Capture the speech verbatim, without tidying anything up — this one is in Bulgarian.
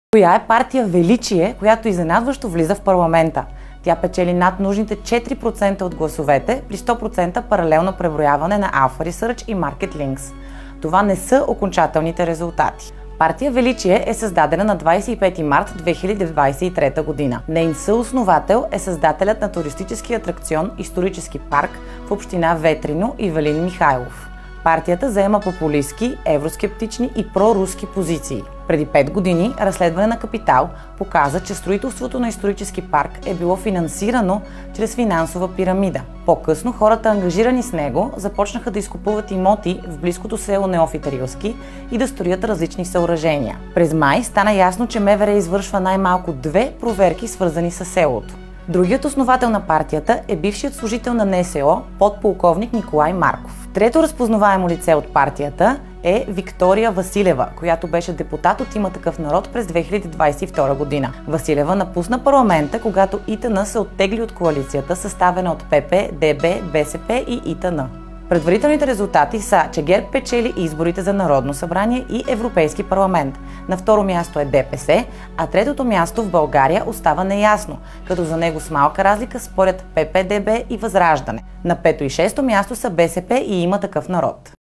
Коя е партия Величие, която изненадващо влиза в парламента? Тя печели над нужните четири процента от гласовете при сто процента паралелно преброяване на Alpha Research и Market Links. Това не са окончателните резултати. Партия Величие е създадена на двадесет и пети март две хиляди двадесет и трета година. Нейн съосновател е създателят на туристически атракцион Исторически парк в община Ветрино Ивелин Михайлов. Партията заема популистки, евроскептични и проруски позиции. Преди пет години разследване на Капитал показа, че строителството на исторически парк е било финансирано чрез финансова пирамида. По-късно хората, ангажирани с него, започнаха да изкупуват имоти в близкото село Неофит Рилски и да строят различни съоръжения. През май стана ясно, че МВР извършва най-малко две проверки, свързани с селото. Другият основател на партията е бившият служител на НСО, подполковник Николай Марков. Трето разпознаваемо лице от партията е Виктория Василева, която беше депутат от Има такъв народ през две хиляди двадесет и втора година. Василева напусна парламента, когато ИТН се оттегли от коалицията, съставена от ПП, ДБ, БСП и ИТН. Предварителните резултати са, че ГЕРБ печели изборите за Народно събрание и Европейски парламент. На второ място е ДПС, а третото място в България остава неясно, като за него с малка разлика спорят ПП, ДБ и Възраждане. На пето и шесто място са БСП и Има такъв народ.